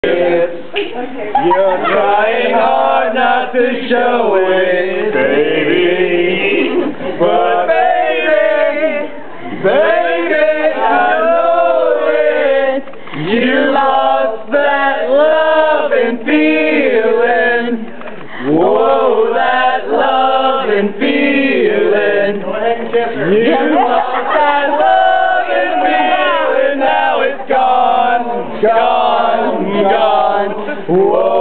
You're trying hard not to show it, baby. But baby, I know it. You lost that love and feeling. Whoa, that love and feeling. You lost that love and feeling. Now it's gone, gone, gone. Whoa.